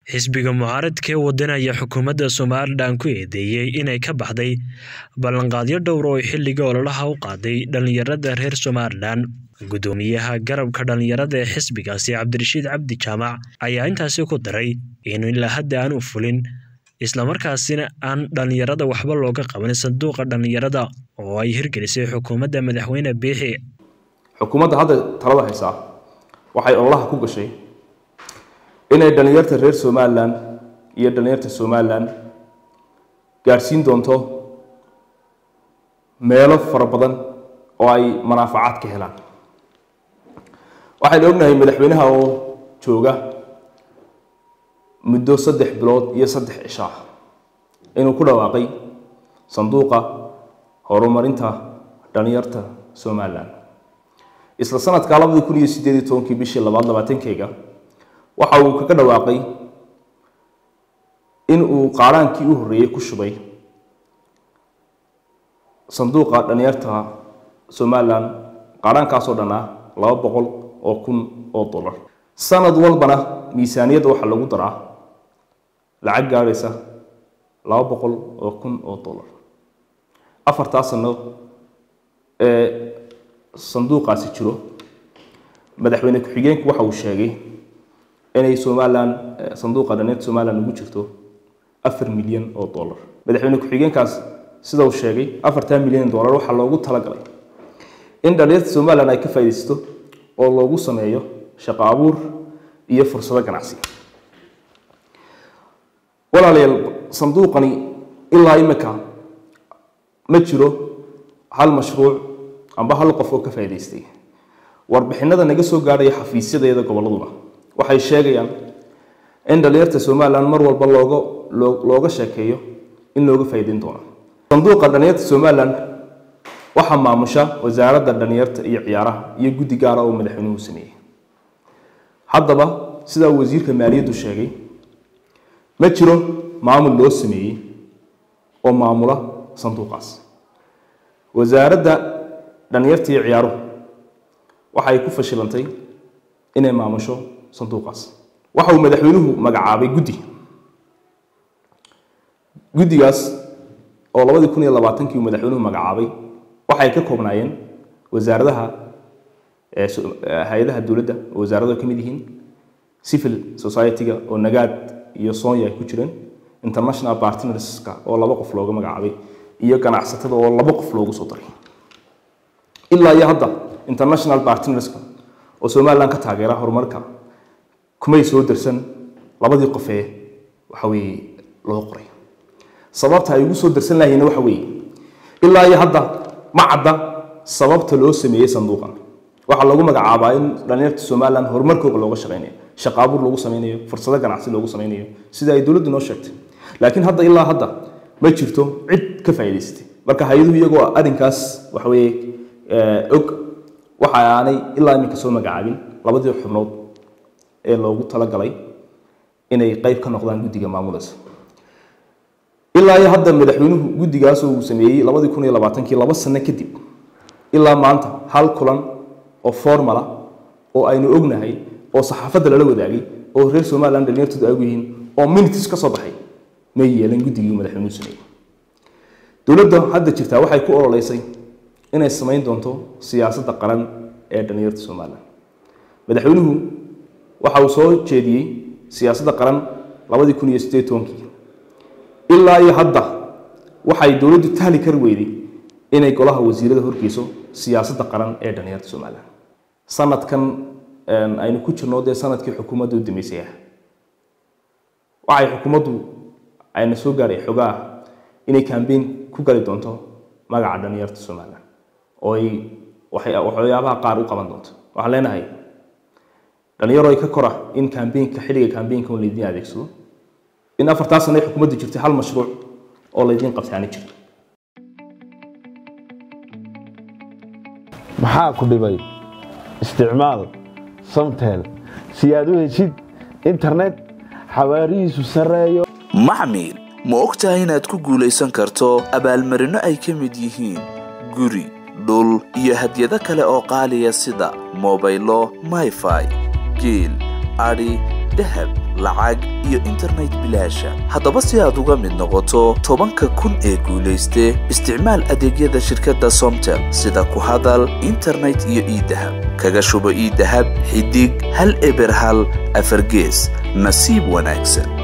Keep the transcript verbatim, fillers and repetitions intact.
xisbiga mucaaradka ee wadanaya xukuumadda Soomaaliland ku eedeeyay inay ka baxday ballanqaadyo dhowr oo xilliga ololaha u qaaday dhalinyarada reer Soomaaliland. Gudoomiyaha garabka dhalinyarada ee xisbigaasi Cabdirashiid Cabdi Jaamac ayaa intaasi ku daray in ilaa hadda aan u fulin isla markaasina aan dhalinyarada waxba looga qaban sanduuqa dhalinyarada oo ay hirgelisay xukuumadda madaxweyne Biixi. xukuumadda hadda talada haysa waxay ololaha ku gashay inay dhalinyarada reer Soomaaliland iyo dhalinyarada Soomaaliland gaarsiin doonto meelo fara badan oo ay manaafacaad ka helaan. waxaan ognahay madaxweynaha oo jooga muddo saddex bilood iyo saddex cisho inuu ku dhawaaqay sanduuqa horumarinta dhalinyarada Soomaaliland. isla sanadka laba kun iyo siddeed iyo toban bishii labaad labaatankeega waxa uu kaga dhawaaqay in uu qaaraankii u horeeyay ku shubay sanduuqa dhalinyarada Soomaaliland qaaraankaas oo dhan ah laba boqol oo kun oo dollar. sanad walbana miisaaniyadda waxa lagu daraa lacag gaaraysa laba boqol oo kun oo dollar. afartaas sano ee sanduuqaasi jiro madaxweyne ku-xigeenku waxa uu sheegay inay Soomaaliland sanduuqa dhalinyarada Soomaaliland ugu jirto afar milyan oo dollar. madaxweyne ku-xigeenkaas sida uu sheegay afartan milyan oo dollar waxa loogu talagalay in dhalinyarada Soomaaliland ay ka faa'iideysto oo loogu sameeyo shaqo abuur iyo fursado ganacsi. walaalayaal sanduuqani ilaa imika ma jiro hal mashruuc amba hal qof oo ka faa'iideystay. warbixinada naga soo gaaray xafiisyadeeda goboladuna waxay sheegayaan in dhalinyarada Soomaaliland mar walba looga looga sheekeeyo in looga faa'iideyn doono. sanduuqa dhalinyarada Soomaaliland waxa maamusha wasaaradda dhalinyarada iyo ciyaaraha iyo guddi gaar ah oo madaxweynuhu sameeyay. haddaba sida wasiirka maaliyaddu sheegay ma jiro maamul loo sameeyay oo maamula sanduuqaas. wasaaradda dhalinyarada iyo ciyaaruhu waxay ku fashilantay inay maamusho sanduuqaas. waxa uu madaxweynuhu magacaabay guddi guddigaas oo laba kun iyo labaatan kii madaxweynuhu magacaabay waxay ka koobnaayeen wasaaradaha ee hay'adaha dawladda oo wasaarado ka mid yihiin civil society-ga oo nagaad iyo Soonya ay ku jireen, international partners-ka oo laba qof looga magacaabay iyo ganacsatada oo laba qof loogu soo daray. ilaa iyo hadda international partners-ka oo Soomaaliland ka taageera horumarka kumay soo dirsan labadii qof ee waxa weeye loo qoray. sababta ay ugu soo dirsan lahayn waxa weeye ilaa iyo hadda ma cadda sababta loo sameeyay sanduuqan. waxa lagu magacaabaa in dhalinyarada Soomaaliland horumarkooda looga shaqeynayo, shaqo abuur loogu sameynayo, fursado ganacsi loogu sameynayo sida ay dawladdu noo sheegtay. laakiin hadda ilaa hadda ma jirto cid ka faa'iideystay. marka hay'aduhu iyagoo arrinkaas waxa weeye og waxa aanay ilaa imika soo magacaabin labadii xubnood ee loogu talagalay inay qayb ka noqdaan guddiga maamulkiisa. ilaa iyo hadda madaxweynuhu guddigaas uu sameeyay laba kun iyo labaatan kii laba sano kadib ilaa maanta hal kulan oo formal ah oo aynu ognahay oo saxaafadda lala wadaagay oo reer Soomaaliland dhalinyaradu ay yihiin oo minutes ka soo baxay ma yeelan guddigii madaxweynuhu sameeyay. dawladda hadda jirta waxay ku ololeysay inay sameyn doonto siyaasadda qaran ee dhalinyarada Soomaaliland. madaxweynuhu waxa uu soo jeediyay siyaasadda qaran laba kun iyo siddeed iyo toban kii ilaa iyo hadda waxay dawladdu tahli kar weyday inay golaha wasiirada horgeyso siyaasadda qaran ee dhalinyarada Soomaaliland. sanadkan aynu ku jirno de sanadkii xukuumaddu dimisay waxay xukuumaddu ayna soo gaaray xogaa inay campaign ku gali doonto magaca dhalinyarada Soomaaliland oo ay waxay waxyaabaha qaar u qaban doonto. waxaan leenahay dhalinyaro ay ka kora in campaign-ka xilliga campaign-ka uu leeyahay adeegsado in afartaas sano xukuumaddu jirtay hal mashruuc oo leedin qabtaani jirto. maxaa ku dhibay isticmaal Somtel si aad u heshid internet xawaarihiisu sareeyo. macmiil ma ogtahay inaad ku guulaysan karto abaalmarino ay ka mid yihiin guri, dhul iyo hadiyado kale oo qaaliya sida mobaylo, Wi-Fi, geel, ari, dahab lacag iyo internet bilaasha. Haddaba si aad uga mid noqoto tobanka kun ee guulayste, isticmaal adeegyada shirkadda Somtel sida ku hadal, internet iyo e-dahab. Kaga shubo e-dahab xidig hal eber hal afar gees. Nasiib wanaagsan.